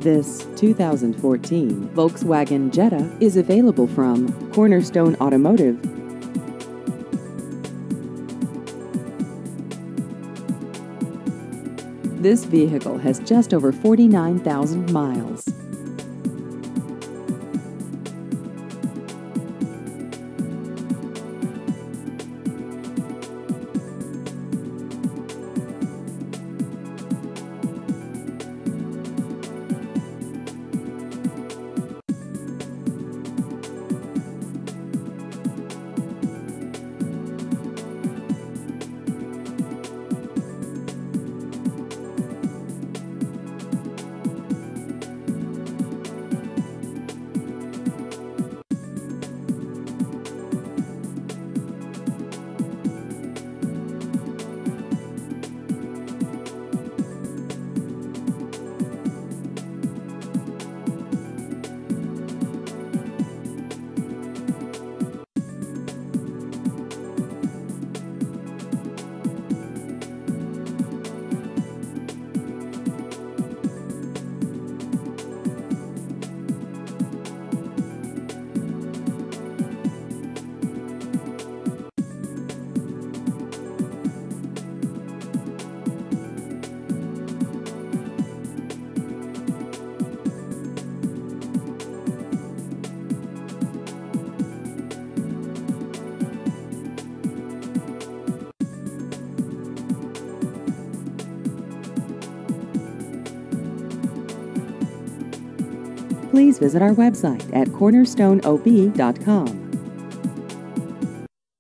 This 2014 Volkswagen Jetta is available from Cornerstone Automotive. This vehicle has just over 49,000 miles. Please visit our website at cornerstoneob.com.